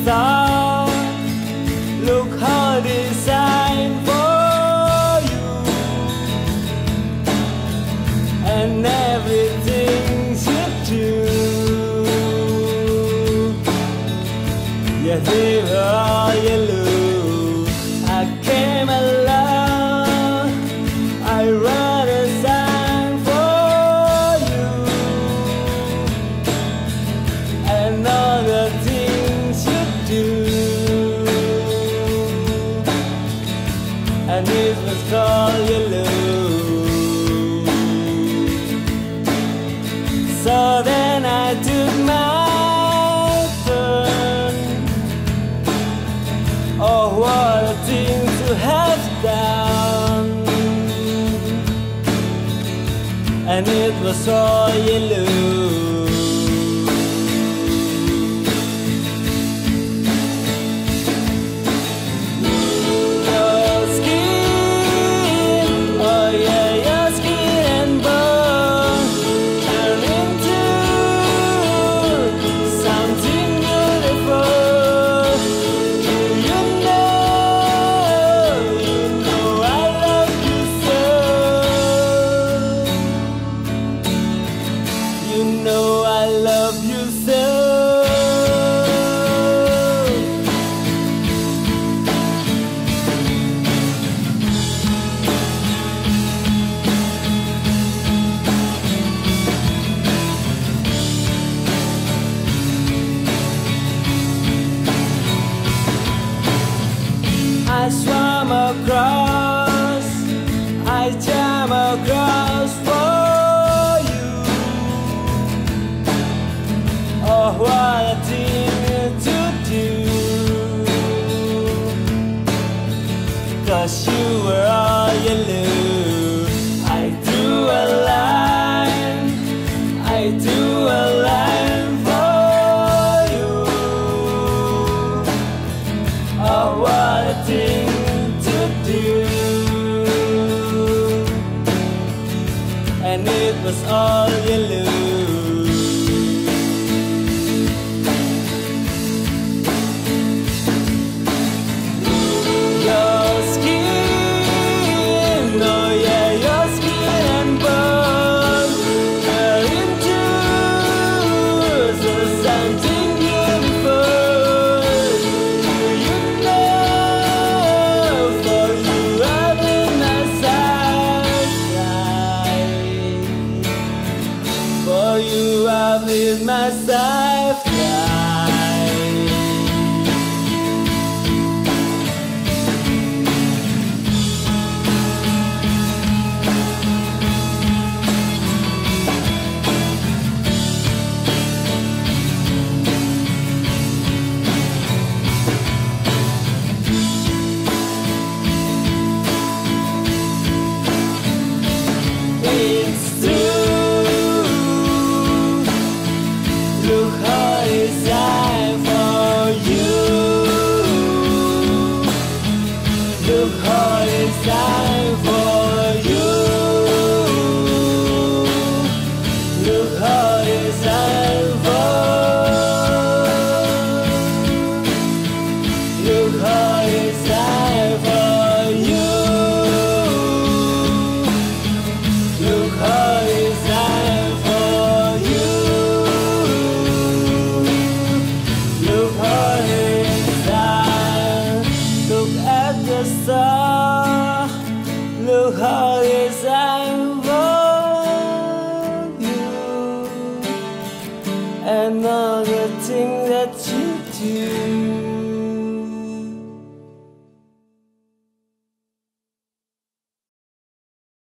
thought, look how designed for you, and everything you do. Yeah, they were all yellow. I came along, I wrote a song for you, and all the things you do, and it was called yellow. So then I took my turn. Oh, what a thing to have done. And it was all yellow. Your skin, oh yeah, your skin and bone turn into something beautiful. Do you know I love you so. You know I love you so. I swam across, I swam across for you. Oh, what a thing to do. 'Cause you were all yellow. I drew a line, I drew a line for you. Oh, what a thing to do. And it was all yellow. Your skin, oh yeah, your skin and bone turn into something beautiful. Do you know, for you I've been my side. For you I've lived my life. It's true. Look how it's time for you. Look how it's time.